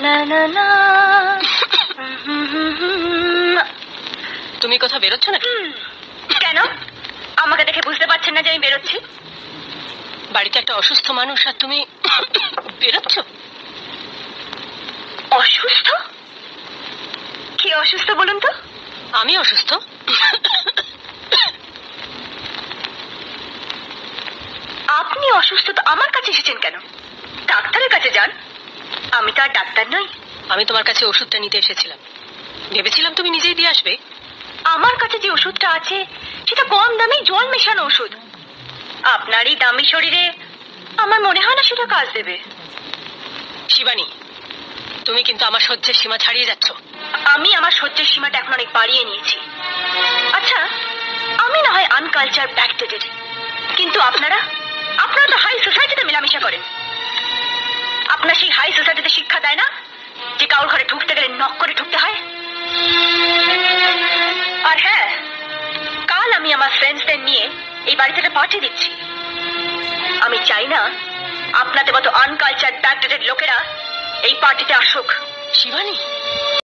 না না না। তুমি কোথাও বেরোচ্ছ নাকি? কেন? আমাকে দেখে বুঝতে পারছেন না যে আমি বেরোচ্ছি? বাড়িতে একটা অসুস্থ মানুষ আর তুমি বেরোচ্ছ? অসুস্থ? কি অসুস্থ বলুন তো? আমি অসুস্থ? আপনি অসুস্থ তো আমার কাছে এসেছেন কেন? ডাক্তারের কাছে যান। আমি তো আর ডাক্তার নই। আমি তোমার কাছে ওষুধটা নিতে এসেছিলাম, ভেবেছিলাম তুমি নিজেই দিয়ে আসবে। আমার কাছে যে ওষুধটা আছে সেটা কম দামি জল মেশানো ওষুধ। আপনার এই দামি শরীরে আমার মনে হয় না সেটা কাজ দেবে। শিবানী, তুমি কিন্তু আমার সহ্যের সীমা ছাড়িয়ে যাচ্ছ। আমি আমার সহ্যের সীমাটা এখন অনেক বাড়িয়ে নিয়েছি। আচ্ছা, আমি না হয় আনকালচার ব্যাকডেটেড, কিন্তু আপনারা তো হাই সোসাইটিতে মেলামেশা করেন। আপনার সেই হাই সোসাইটিতে শিক্ষা দেয় না যে কারোর ঘরে ঢুকতে গেলে নক করে ঢুকতে হয়? আর হ্যাঁ, কাল আমি আমার ফ্রেন্ডসদের নিয়ে এই বাড়িতে একটা পার্টি দিচ্ছি। আমি চাই না আপনাদের মতো আনকালচার ব্যাকডেটেড লোকেরা এই পার্টিতে আসুক। শিবানী,